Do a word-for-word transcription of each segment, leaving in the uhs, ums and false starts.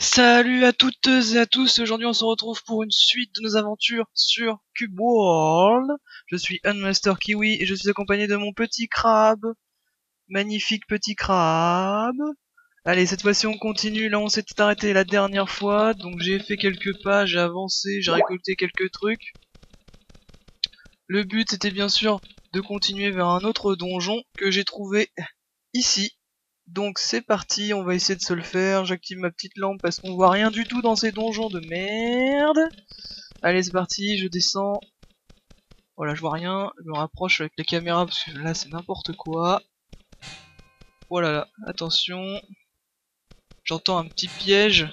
Salut à toutes et à tous, aujourd'hui on se retrouve pour une suite de nos aventures sur Cube World. Je suis Unmaster Kiwi et je suis accompagné de mon petit crabe. Magnifique petit crabe. Allez, cette fois-ci on continue, là on s'était arrêté la dernière fois, donc j'ai fait quelques pas, j'ai avancé, j'ai récolté quelques trucs. Le but c'était bien sûr de continuer vers un autre donjon que j'ai trouvé ici. Donc c'est parti, on va essayer de se le faire. J'active ma petite lampe parce qu'on voit rien du tout dans ces donjons de merde. Allez c'est parti, je descends. Voilà, je vois rien, je me rapproche avec la caméra parce que là c'est n'importe quoi. Voilà, là, attention. J'entends un petit piège.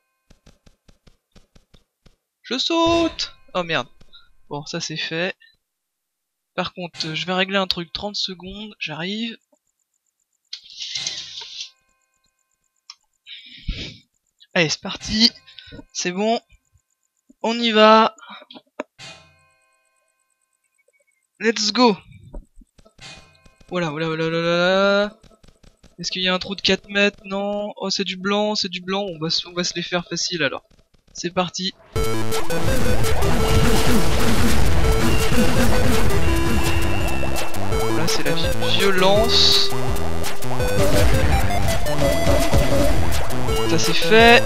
Je saute. Oh merde. Bon, ça c'est fait. Par contre, je vais régler un truc trente secondes, j'arrive. Allez, c'est parti. C'est bon. On y va. Let's go. Voilà, voilà, voilà, voilà, voilà. Est-ce qu'il y a un trou de quatre mètres? Non. Oh, c'est du blanc, c'est du blanc. On va, on va se les faire facile alors. C'est parti. Là, c'est la violence. Ça c'est fait.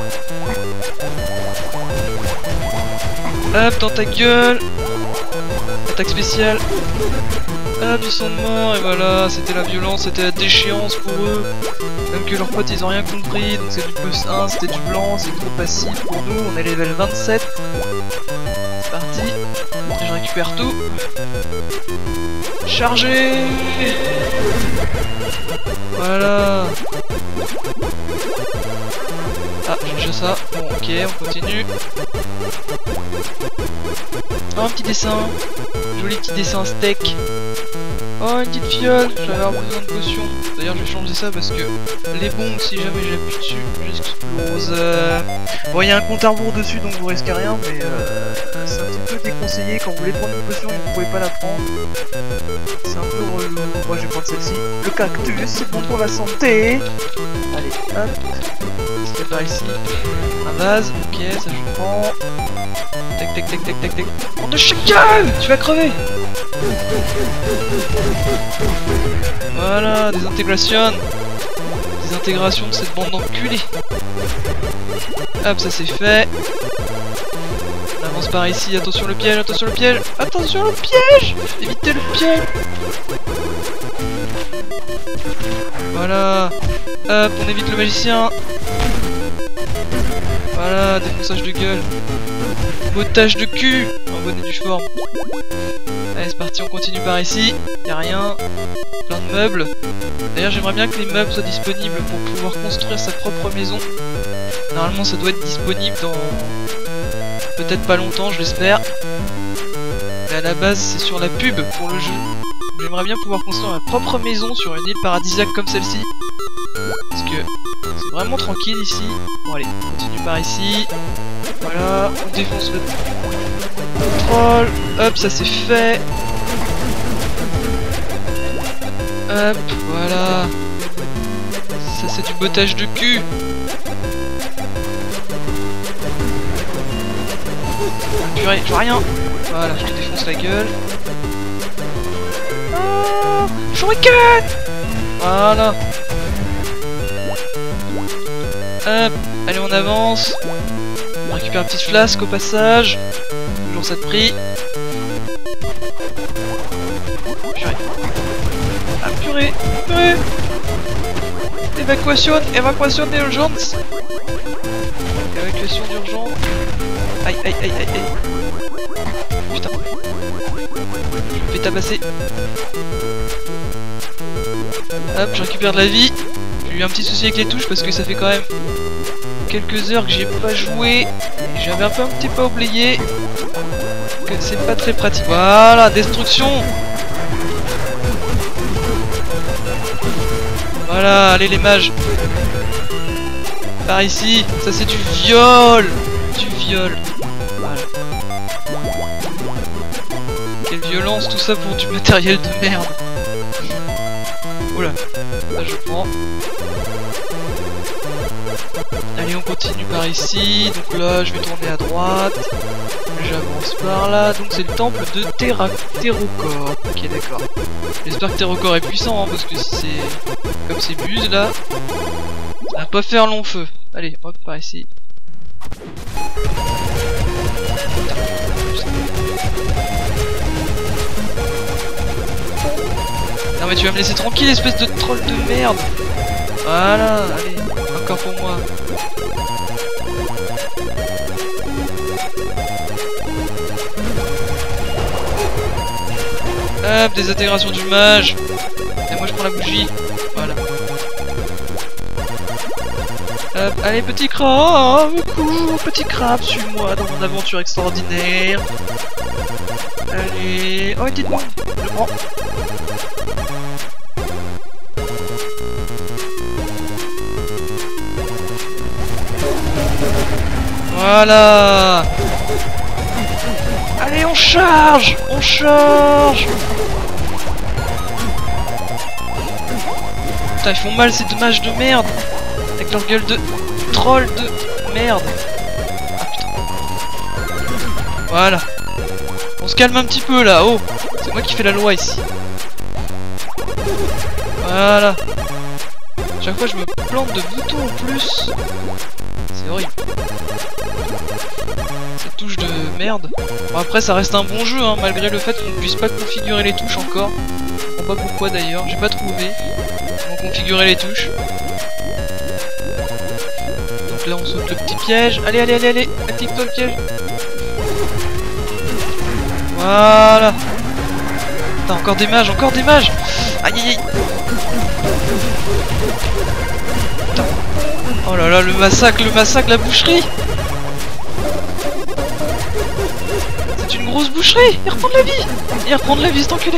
Hop, dans ta gueule. Attaque spéciale. Hop, ils sont morts et voilà, c'était la violence, c'était la déchéance pour eux. Même que leurs potes ils ont rien compris, donc c'est du plus un, c'était du blanc, c'est trop facile pour nous, on est level vingt-sept. C'est parti, je récupère tout. Chargez. Voilà. Ah, j'ai déjà ça. Bon, ok, on continue. Oh, un petit dessin. Joli petit dessin steak. Oh, une petite fiole. J'avais avoir besoin de potions. D'ailleurs, je vais changer ça parce que les bombes, si jamais j'appuie dessus, j'explose. Euh... Bon, il y a un compte à rebours dessus, donc vous risquez rien, mais euh, c'est un petit peu déconseillé. Quand vous voulez prendre une potion et vous pouvez pas la prendre, c'est un peu relou. Moi, je vais prendre celle-ci. Le cactus, c'est bon pour la santé. Allez, hop. C'est par ici. Un vase, ok, ça je prends. Tac tac tac tac tac tac. On de chacal. Tu vas crever. Voilà, des intégrations. Des intégrations de cette bande d'enculés. Hop, ça c'est fait. On avance par ici, attention le piège, attention le piège. Attention le piège. Évitez le piège. Voilà. Hop, on évite le magicien. Voilà, défonçage de gueule. Bottage de cul en bonne et due forme. Allez, c'est parti, on continue par ici. Y'a rien. Plein de meubles. D'ailleurs, j'aimerais bien que les meubles soient disponibles pour pouvoir construire sa propre maison. Normalement, ça doit être disponible dans... peut-être pas longtemps, je l'espère. Mais à la base, c'est sur la pub pour le jeu. J'aimerais bien pouvoir construire ma propre maison sur une île paradisiaque comme celle-ci. Parce que c'est vraiment tranquille ici. Bon allez, on continue par ici. Voilà, on défonce le troll. Hop, ça c'est fait. Hop, voilà. Ça c'est du bottage de cul. Purée, je vois rien. Voilà, je te défonce la gueule. Oh, shuriken. Voilà. Hop, allez on avance. On récupère une petite flasque au passage. Toujours ça de prix. Purée. Ah purée, purée. Évacuation, évacuation d'urgence. Évacuation d'urgence. Aïe aïe aïe aïe aïe. Putain. Je me fais tabasser. Hop, je récupère de la vie. J'ai eu un petit souci avec les touches parce que ça fait quand même quelques heures que j'ai pas joué. J'avais un peu un petit peu oublié que c'est pas très pratique. Voilà, destruction. Voilà, allez les mages. Par ici, ça c'est du viol. Du viol. Voilà. Quelle violence, tout ça pour du matériel de merde. Oula, là je prends. Allez, on continue par ici. Donc là, je vais tourner à droite. J'avance par là. Donc c'est le temple de Terra Terrocor. Ok, d'accord. J'espère que Terrocor est puissant, hein, parce que si c'est comme ces buses là, ça va pas faire long feu. Allez, hop, par ici. Non mais tu vas me laisser tranquille, espèce de troll de merde. Voilà, allez, encore pour moi. Hop, désintégration du mage. Et moi je prends la bougie. Voilà. Hop, allez petit crabe, cours, petit crabe, suis-moi dans mon aventure extraordinaire. Allez, oh dites-moi, je prends. Voilà. Allez, on charge, on charge. Putain, ils font mal ces deux mages de merde. Avec leur gueule de troll de merde. Ah putain. Voilà. On se calme un petit peu là, oh. C'est moi qui fais la loi ici. Voilà. Chaque fois je me plante de boutons en plus. C'est horrible. Cette touche de merde. Bon après ça reste un bon jeu hein, malgré le fait qu'on ne puisse pas configurer les touches encore. Je comprends pas pourquoi d'ailleurs, j'ai pas trouvé comment configurer les touches. Donc là on saute le petit piège. Allez allez allez allez, active-toi le piège. Voilà. Putain, encore des mages, encore des mages. Aïe aïe aïe. Putain. Oh là là, le massacre, le massacre, la boucherie. C'est une grosse boucherie. Il reprend de la vie. Il reprend de la vie, cet enculé.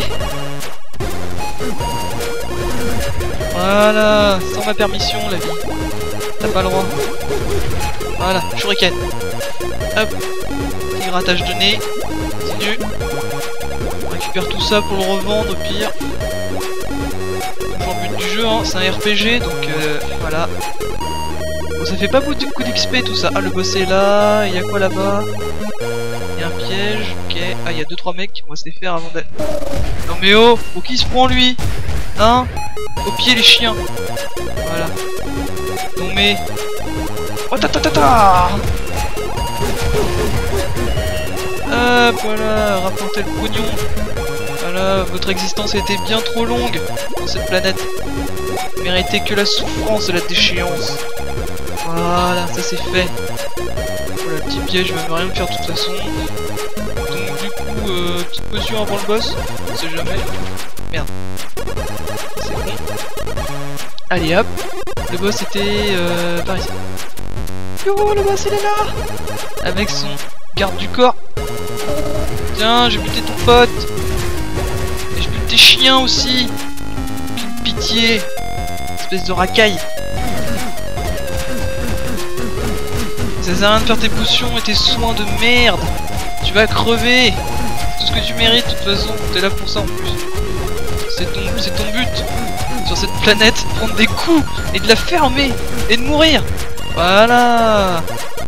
Voilà, sans ma permission, la vie. T'as pas le droit. Voilà, shuriken. Hop. Petit grattage de nez. Continue. On récupère tout ça pour le revendre au pire. Toujours le but du jeu, hein. C'est un R P G, donc euh, voilà. Bon, ça fait pas beaucoup d'X P tout ça. Ah, le boss est là. Il y a quoi là-bas? Il y a un piège. Ok. Ah, il y a deux trois mecs. On va se les faire avant d'être. Non mais oh, pour qui se prend lui? Hein? Au pied les chiens. Voilà. Non mais. Oh ta ta ta ta. Hop, voilà, rapportez le pognon. Voilà, votre existence a été bien trop longue dans cette planète. Vous méritez que la souffrance de la déchéance. Voilà, ça c'est fait. Voilà, le petit piège, il va rien me faire de toute façon. Donc du coup, euh, petite potion avant le boss. On sait jamais. Merde. C'est bon. Allez hop. Le boss était euh, par ici. Yo, le boss il est là. Avec son garde du corps. Tiens, j'ai buté ton pote. Et je bute tes chiens aussi. Quelle pitié. Espèce de racaille. Ça sert à rien de faire tes potions et tes soins de merde. Tu vas crever. C'est tout ce que tu mérites de toute façon. T'es là pour ça en plus. C'est ton, c'est ton but. Sur cette planète, prendre des coups et de la fermer. Et de mourir. Voilà.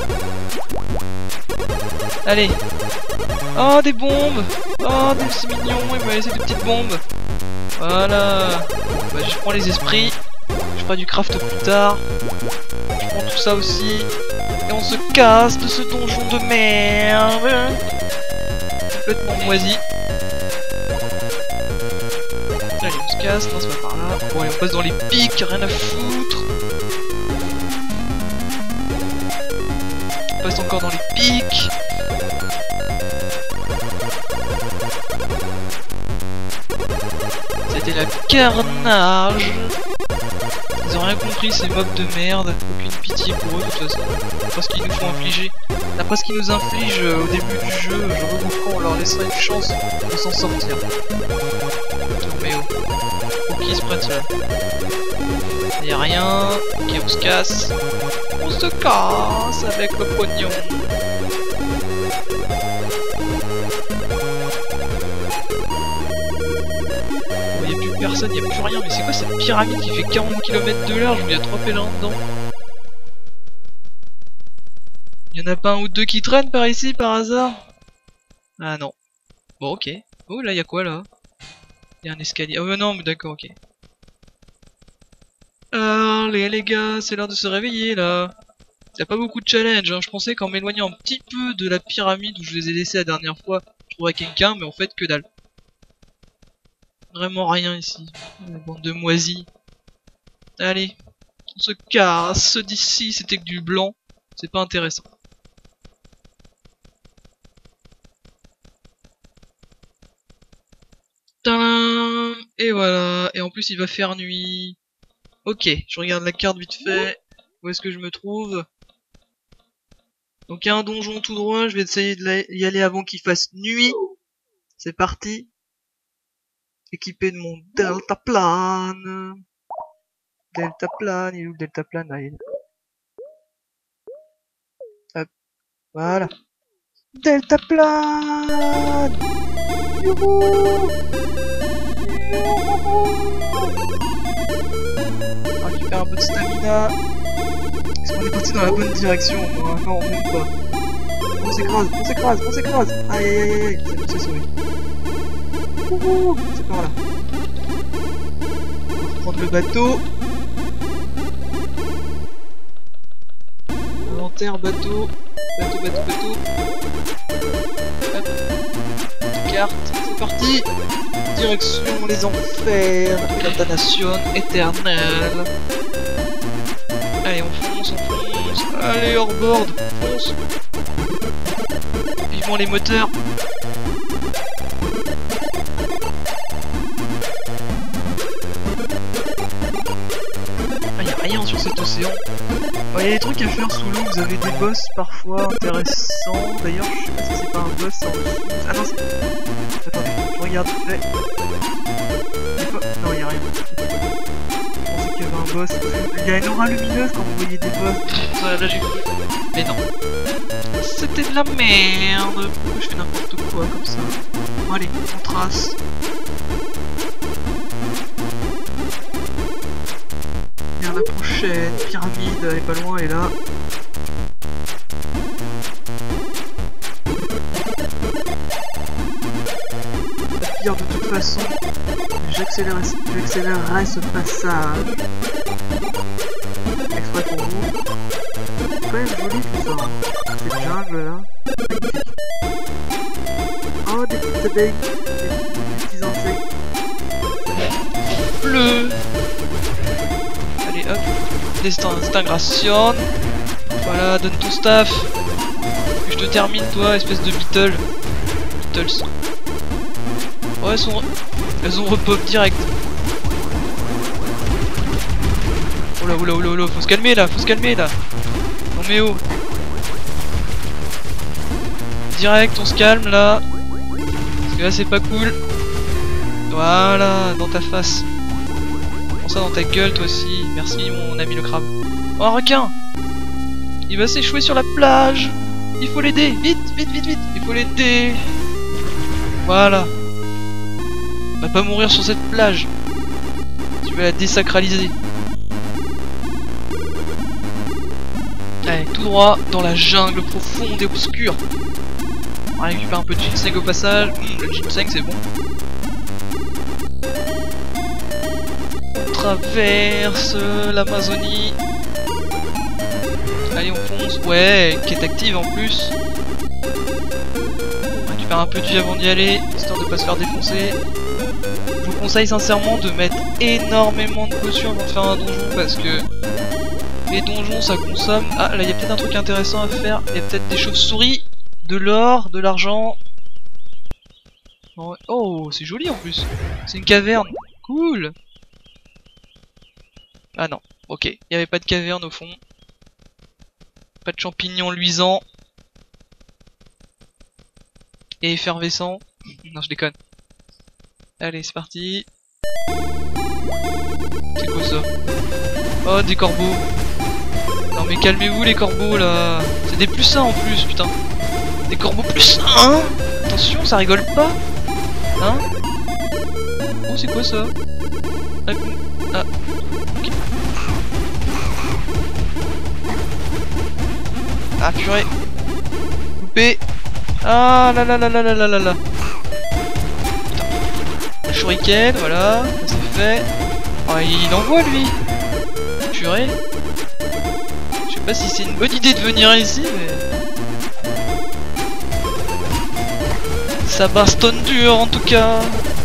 Allez. Oh, des bombes. Oh, c'est mignon. Il m'a laissé des petites bombes. Voilà. Bah, je prends les esprits. Je ferai du craft plus tard. Je prends tout ça aussi. Et on se casse de ce donjon de merde. Complètement moisi. Allez, on se casse. Non, c'est pas par là. Bon, allez, on passe dans les pics. Rien à foutre. On passe encore dans les pics. C'était la carnage. Ils ont rien compris ces mobs de merde. Aucune pitié pour eux de toute façon. D'après ce qu'ils nous font infliger. D'après ce qu'ils nous infligent euh, au début du jeu, je revois qu'on leur laissera une chance de s'en sortir. Mais oh. Pour qui ils se prennent cela? Y'a rien. Ok, on se casse. On se casse avec le pognon. Il n'y a plus personne, il n'y a plus rien. Mais c'est quoi cette pyramide qui fait quarante kilomètres de large où il y a trois pèlerins dedans? Y'en a pas un ou deux qui traînent par ici par hasard? Ah non. Bon ok. Oh là y'a quoi là? Y'a un escalier. Oh non mais d'accord ok. Allez les gars, c'est l'heure de se réveiller là. Y'a pas beaucoup de challenge, hein. Je pensais qu'en m'éloignant un petit peu de la pyramide où je les ai laissés la dernière fois, je trouverais quelqu'un, mais en fait que dalle. Vraiment rien ici. Une bande de moisis. Allez, on se casse d'ici, c'était que du blanc. C'est pas intéressant. Tadam! Et voilà, et en plus il va faire nuit. Ok, je regarde la carte vite fait. Où est-ce que je me trouve? Donc il y a un donjon tout droit, je vais essayer d'y aller avant qu'il fasse nuit. C'est parti. Équipé de mon deltaplane. Deltaplane, il est où le deltaplane? Là, il est... Hop, voilà. Deltaplane! Youhou! On va récupérer un peu de stamina. Est-ce qu'on est parti dans la bonne direction? Moi, non, même pas. On s'écrase, on s'écrase, on s'écrase! Aïe aïe aïe aïe, c'est bon, c'est sauvé. Ouhou! C'est par là. On va prendre le bateau. Inventaire, bateau. Bateau, bateau, bateau. Hop. Carte, c'est parti! Direction les enfers et la damnation éternelle. Allez, on fonce, on fonce. Allez, hors-board, fonce. Vivement les moteurs. Ah, y a rien sur cet océan. Il y a des trucs à faire sous l'eau, vous avez des boss parfois intéressants. D'ailleurs, je sais pas si c'est pas un boss en dessous. Ah non, c'est... Attendez, je regarde vite fait. Pas... Non, il y a rien. Je pensais qu'il y avait un boss. Il y a une aura lumineuse quand vous voyez des boss. Ça, là j'ai cru. Mais non. C'était de la merde. Pourquoi je fais n'importe quoi comme ça? Bon, allez, on trace. Bien la prochaine pyramide, elle est pas loin, elle est là. La pire de toute façon, j'accélérerai ce passage. Exprès pour vous. C'est quand même joli tout ça. Cette jungle là. Magnifique. Oh, des petites abeilles. Des, des petits insectes. Bleu. Allez hop, désintégration. Voilà, donne ton staff. Puis je te termine toi, espèce de Beetle. Beatles. Oh, elles sont... Elles ont repop direct. Oula oula oula oula, faut se calmer là, faut se calmer là. Non mais oh. Direct, on se calme là. Parce que là c'est pas cool. Voilà, dans ta face. Ça dans ta gueule toi aussi, merci mon ami le crabe. Oh un requin! Il va s'échouer sur la plage! Il faut l'aider! Vite, vite, vite, vite! Il faut l'aider! Voilà! On va pas mourir sur cette plage! Tu vas la désacraliser! Allez, tout droit dans la jungle profonde et obscure! On va récupérer un peu de ginseng au passage. Mmh, le ginseng c'est bon. Traverse l'Amazonie. Allez, on fonce. Ouais, qui est active en plus. On récupère un peu de vie avant d'y aller, histoire de pas se faire défoncer. Je vous conseille sincèrement de mettre énormément de potions avant de faire un donjon parce que les donjons ça consomme. Ah, là il y a peut-être un truc intéressant à faire. Il y a peut-être des chauves-souris, de l'or, de l'argent. Oh, c'est joli en plus. C'est une caverne. Cool. Ah non, ok, il n'y avait pas de caverne au fond. Pas de champignons luisants. Et effervescents. Non, je déconne. Allez, c'est parti. C'est quoi ça? Oh, des corbeaux. Non mais calmez-vous les corbeaux là. C'est des plus sains en plus, putain. Des corbeaux plus sains, hein. Attention, ça rigole pas. Hein? Oh, c'est quoi ça? Ah, ah. Okay. Ah purée. P. Ah là là là là là là là là. Le shuriken, voilà, ça c'est fait. Oh, il envoie lui. Purée. Je sais pas si c'est une bonne idée de venir ici, mais... ça bastonne dur en tout cas.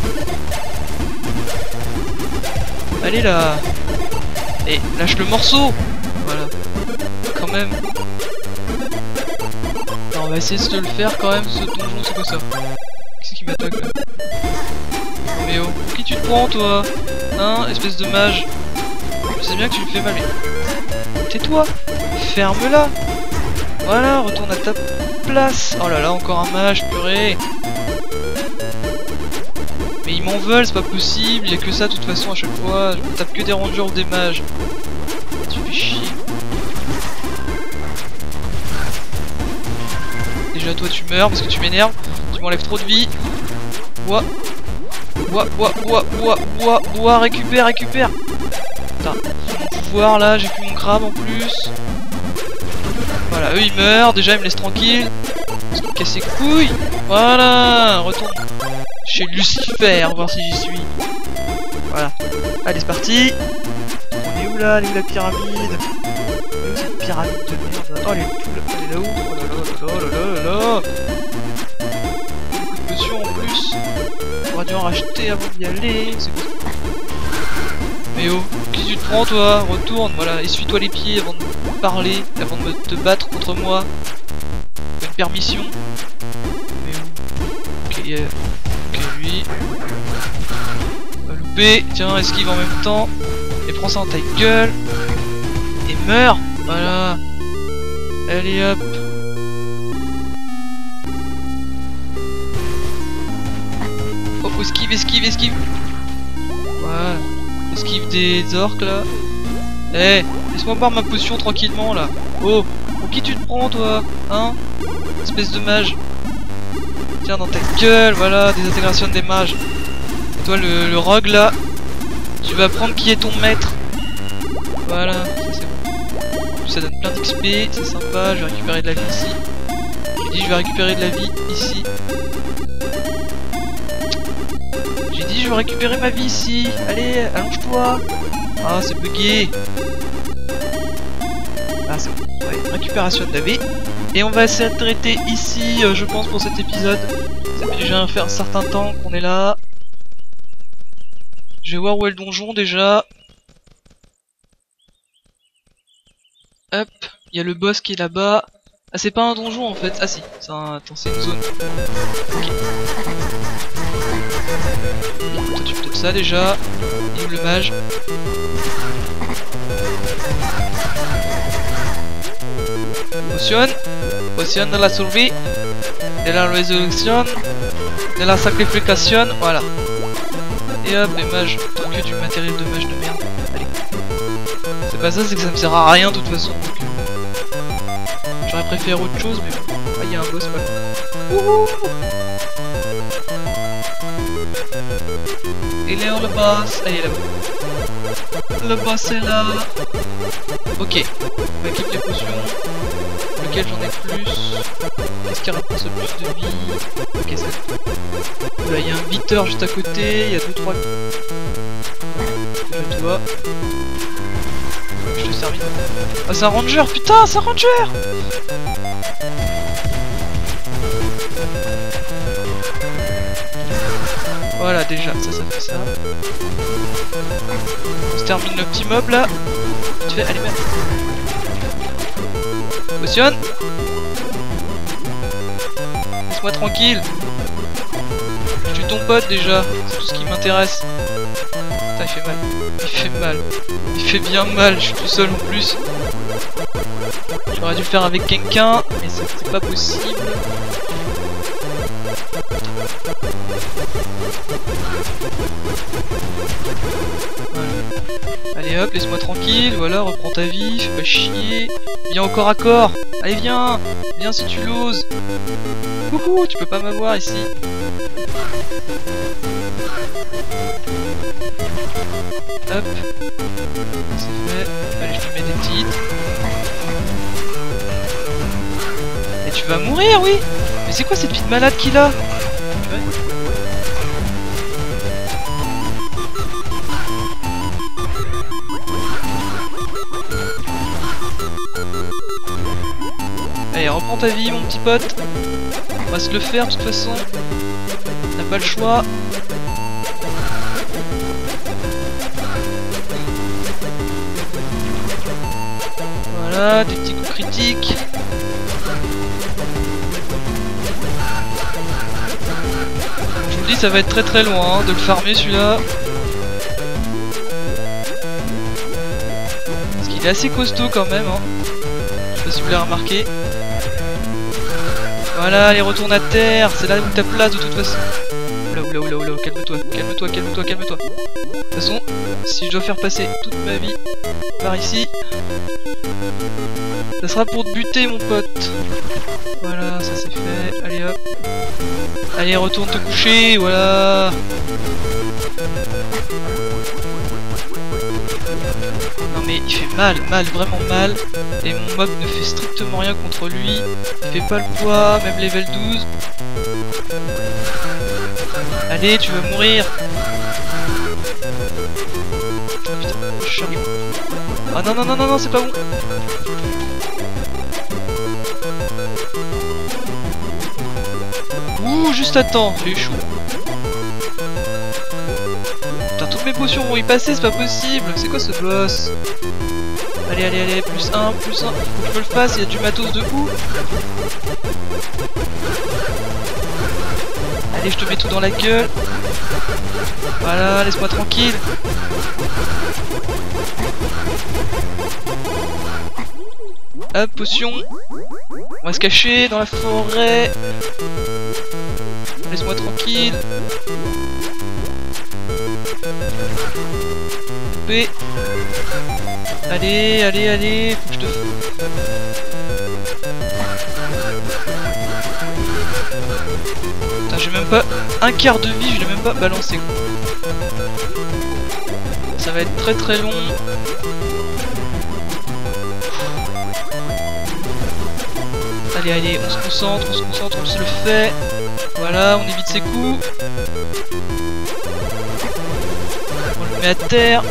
Allez là. Et lâche le morceau. Voilà. Quand même. Alors, on va essayer de le faire quand même, ce donjon, c'est quoi ça? Qu'est-ce qui m'attaque là? Mais oh, pour qui tu te prends toi? Hein, espèce de mage. Je sais bien que tu me fais mal, mais... tais-toi. Ferme-la. Voilà, retourne à ta place. Oh là là, encore un mage, purée. Mais ils m'en veulent, c'est pas possible, il y a que ça de toute façon à chaque fois, je me tape que des rangers ou des mages. Tu fais chier. Déjà toi tu meurs parce que tu m'énerves, tu m'enlèves trop de vie. Bois. Bois, bois, bois, bois, bois, bois, récupère, récupère. Putain, mon pouvoir là, j'ai plus mon crabe en plus. Voilà, eux ils meurent, déjà ils me laissent tranquille. Parce qu'ils me cassent les couilles. Voilà, retourne chez Lucifer, voir si j'y suis. Voilà. Allez, c'est parti. On est où là? Elle est où la pyramide? Elle est où cette pyramide de merde? Oh, elle est, elle est là où? Oh là là là là là là là. Beaucoup de potions en plus. On aurait dû en racheter avant d'y aller. C'est quoi? Mais oh, qu'est-ce que tu te prends toi? Retourne, voilà, essuie-toi les pieds avant de parler, avant de me te battre contre moi. Une permission. Mais oh. Ok, yeah. Ok, lui. On va louper. Tiens, esquive en même temps. Et prends ça dans ta gueule. Et meurs. Voilà. Allez hop. Oh, faut esquive, esquive, esquive. Voilà. Esquive des orques là. Eh, hey, laisse-moi boire ma potion tranquillement là. Oh, pour qui tu te prends toi? Hein? Espèce de mage. Tiens dans ta gueule, voilà, désintégration des mages. Et toi le, le rogue là, tu vas prendre qui est ton maître. Voilà, ça c'est bon. Ça donne plein d'X P, c'est sympa, je vais récupérer de la vie ici. J'ai dit je vais récupérer de la vie ici. J'ai dit je vais récupérer ma vie ici. Allez, allonge-toi. Ah c'est bugué. Ah c'est bon, ouais, récupération de la vie. Et on va s'arrêter ici, euh, je pense, pour cet épisode. Ça fait déjà un, un certain temps qu'on est là. Je vais voir où est le donjon déjà. Hop, il y a le boss qui est là-bas. Ah, c'est pas un donjon en fait. Ah si, c'est un... Attends, c'est une zone. Ok. Toi tu fais ça déjà. Il est où le mage? Potion. Potion de la survie. De la résolution. De la sacrification. Voilà. Et hop, les mages. Tant que du matériel de mage de merde. Allez. C'est pas ça, c'est que ça me sert à rien de toute façon. Euh... J'aurais préféré autre chose, mais bon. Ah, il y a un boss pas là. Wouhou! Il est où le boss? Ah, il est là-bas. Le boss est là. Ok. On va équiper les potions. Lequel j'en ai plus? Qu'est-ce qui rapporte le plus de vie? Ok, ça. Là, il y a un beater juste à côté. Il y a deux trois. Je dois. Je te servis. Ah, c'est un ranger, putain, c'est un ranger! Voilà, déjà, ça, ça fait ça. On se termine le petit mob là. Tu fais, allez, merde. Potion. Laisse-moi tranquille. Je tue ton pote déjà, c'est tout ce qui m'intéresse. Putain, il fait mal. Il fait mal. Il fait bien mal, je suis tout seul en plus. J'aurais dû le faire avec quelqu'un, mais c'est pas possible. Voilà. Allez hop, laisse-moi tranquille, voilà, reprends ta vie, fais pas chier. Viens au corps à corps. Allez viens. Viens si tu l'oses. Coucou, tu peux pas m'avoir ici. Hop. C'est fait. Allez, je te mets des titres. Mais tu vas mourir, oui. Mais c'est quoi cette vie de malade qu'il a? Ouais. Allez, reprends ta vie, mon petit pote. On va se le faire de toute façon. On n'a pas le choix. Voilà, des petits coups critiques. Je vous le dis, ça va être très très loin hein, de le farmer celui-là. Parce qu'il est assez costaud quand même. Hein. Je sais pas si vous l'avez remarqué. Voilà, allez, retourne à terre. C'est là où ta place de toute façon. Oula, oula, oula, oula, calme-toi, calme-toi, calme-toi, calme-toi. De toute façon, si je dois faire passer toute ma vie par ici, ça sera pour te buter, mon pote. Voilà, ça c'est fait. Allez hop. Allez, retourne te coucher, voilà. Non mais il fait mal, mal, vraiment mal. Et mon mob ne fait strictement rien contre lui. Il fait pas le poids, même level douze. Allez, tu vas mourir. Oh, putain, je suis arrivé. Ah non, non, non, non, non, c'est pas bon. Ouh, juste à temps, j'ai échoué. Putain, toutes mes potions vont y passer, c'est pas possible. C'est quoi ce boss? Allez, allez, allez, plus un, plus un. Faut que je me le fasse, il y a du matos de ouf. Allez, je te mets tout dans la gueule. Voilà, laisse-moi tranquille. Hop, potion. On va se cacher dans la forêt. Laisse-moi tranquille. B. Allez, allez, allez, faut que je te... Putain, j'ai même pas un quart de vie, je l'ai même pas balancé. Ça va être très très long. Allez, allez, on se concentre, on se concentre, on se le fait. Voilà, on évite ses coups. On le met à terre.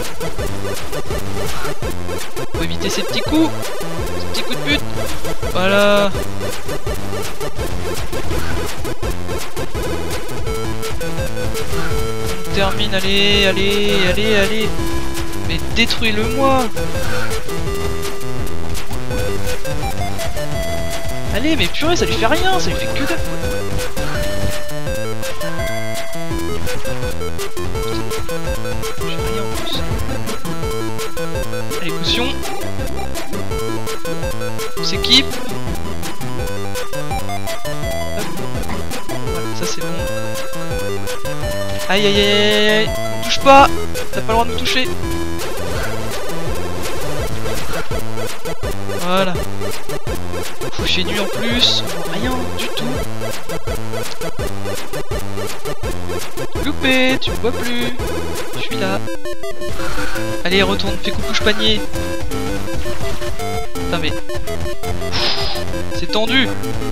Faut éviter ces petits coups. Ces petits coups de pute. Voilà. On termine, allez, allez, allez, allez. Mais détruis-le moi. Allez, mais purée, ça lui fait rien, ça lui fait que de... J'ai rien en plus. Allez, potion. On s'équipe. Voilà, ça c'est bon. Aïe aïe aïe aïe. On touche pas. T'as pas le droit de nous toucher. Voilà. Fauché nu en plus. Rien du tout. Loupé, tu me vois plus. Je suis là. Allez, retourne, fais coucouche panier. Putain mais... C'est tendu.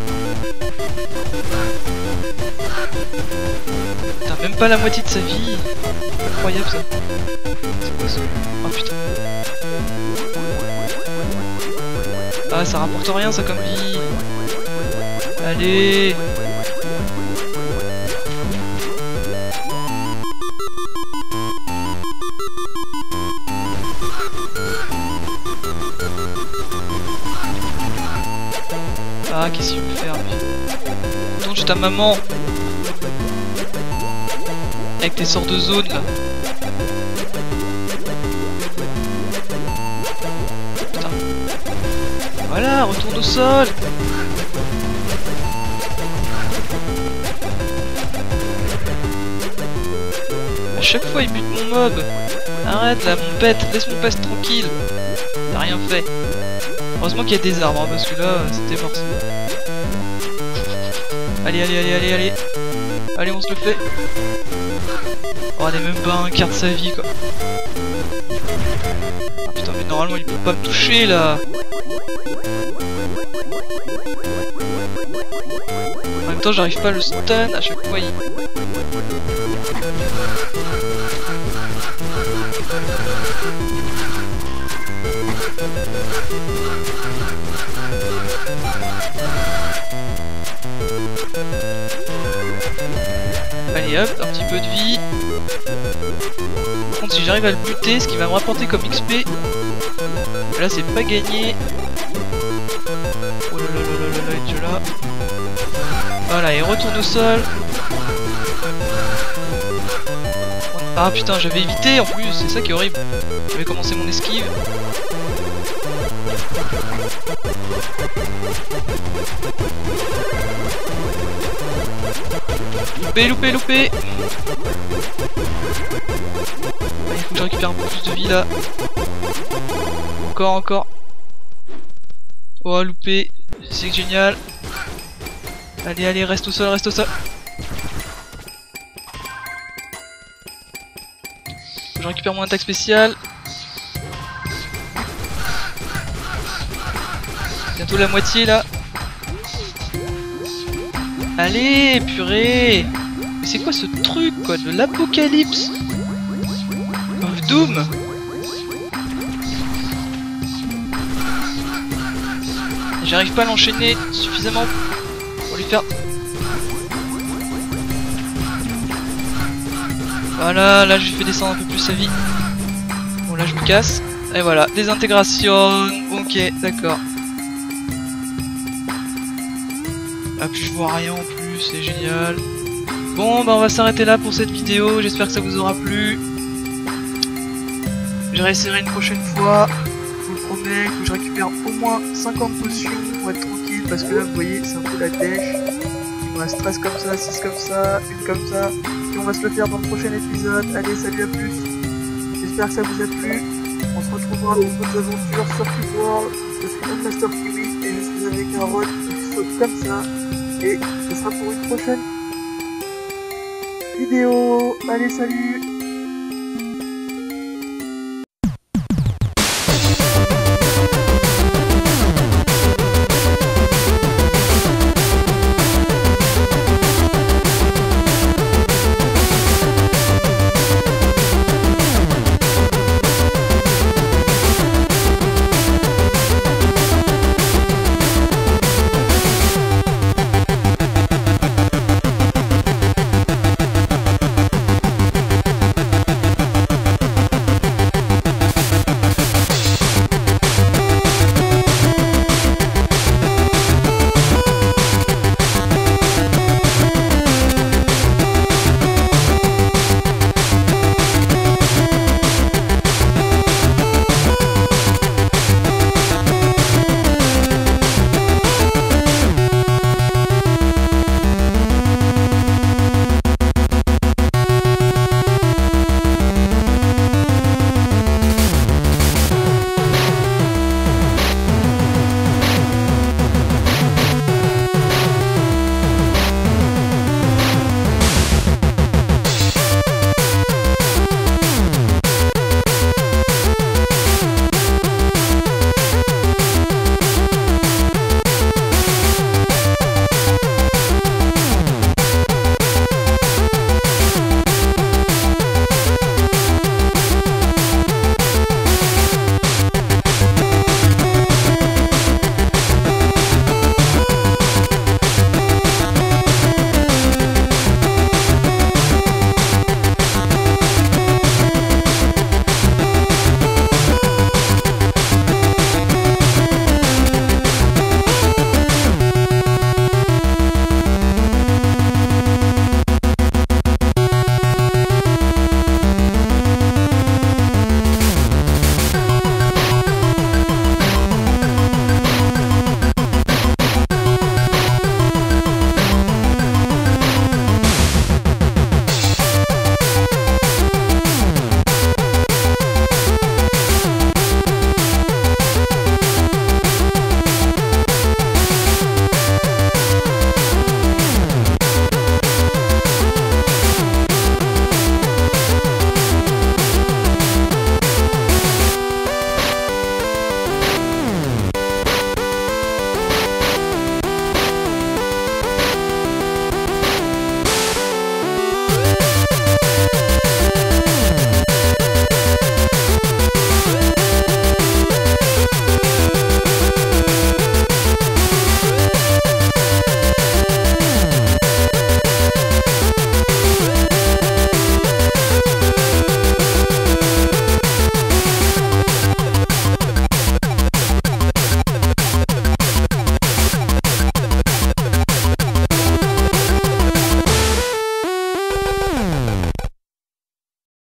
Putain, même pas la moitié de sa vie. Incroyable ça. C'est quoi ça? Oh putain. Ah, ça rapporte rien ça comme vie. Allez. Ah, qu'est-ce qu'il veut faire lui? Retourne chez ta maman. Avec tes sorts de zone là. Putain. Voilà, retourne au sol. À chaque fois il bute mon mob. Arrête là mon pet, laisse mon pet tranquille. T'as rien fait. Heureusement qu'il y a des arbres, hein, parce que là, c'était mort. Allez, allez, allez, allez, allez. Allez, on se le fait. Oh, on est même pas un quart de sa vie, quoi. Ah putain, mais normalement, il peut pas me toucher, là. En même temps, j'arrive pas à le stun à chaque fois. Il... Allez hop, un petit peu de vie. Par contre, si j'arrive à le buter, ce qui va me rapporter comme X P, là c'est pas gagné. Oh là là là là là là, et tu là. Voilà, et retourne au sol. Ah putain, j'avais évité en plus, c'est ça qui est horrible. J'avais commencé mon esquive. Loupé, loupé, loupé. Il faut que je récupère un peu plus de vie là. Encore, encore. Oh, loupé. C'est génial. Allez, allez, reste au sol, reste au sol. Je récupère mon attaque spéciale. Bientôt la moitié là. Allez, purée. Mais c'est quoi ce truc quoi, de l'apocalypse of Doom? J'arrive pas à l'enchaîner suffisamment pour lui faire... Voilà, là je lui fais descendre un peu plus sa vie. Bon là je me casse. Et voilà, désintégration. Ok, d'accord. Ah puis je vois rien en plus, c'est génial. Bon bah on va s'arrêter là pour cette vidéo, j'espère que ça vous aura plu. Je réessayerai une prochaine fois, je vous le promets, il faut que je récupère au moins cinquante potions pour être tranquille, parce que là vous voyez c'est un peu la dèche. Il me reste treize comme ça, six comme ça, une comme ça, et on va se le faire dans le prochain épisode. Allez, salut, à plus, j'espère que ça vous a plu, on se retrouvera dans d'autres aventures sur Cube World. Je suis Unmaster Kiwi et je suis avec un rod qui saute comme ça. Et ce sera pour une prochaine vidéo. Allez, salut!